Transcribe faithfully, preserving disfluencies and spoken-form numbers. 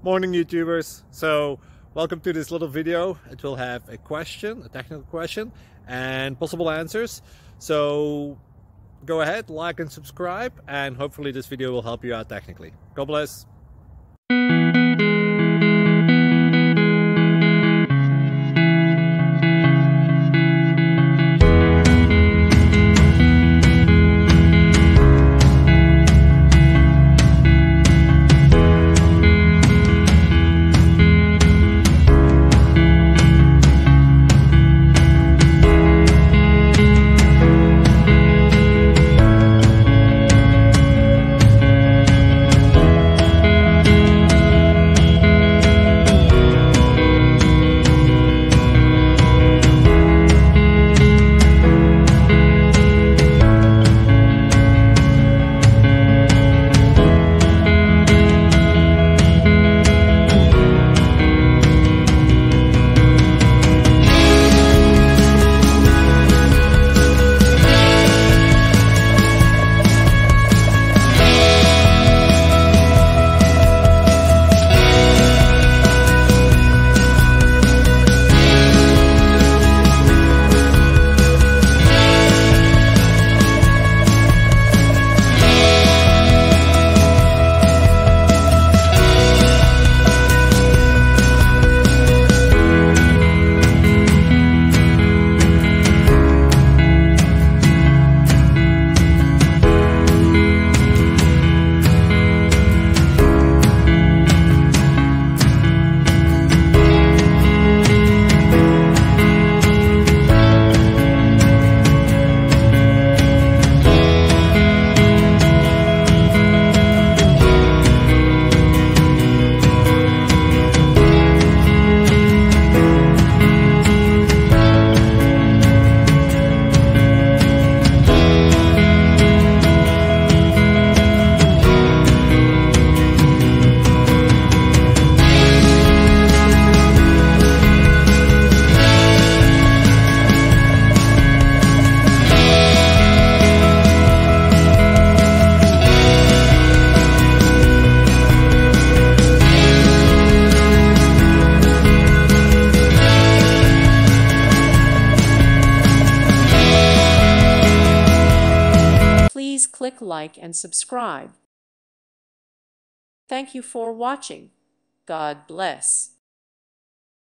Morning YouTubers. So welcome to this little video. It will have a question, a technical question, and possible answers. So go ahead, like and subscribe, and hopefully this video will help you out technically. God bless. Please click like and subscribe. Thank you for watching. God bless.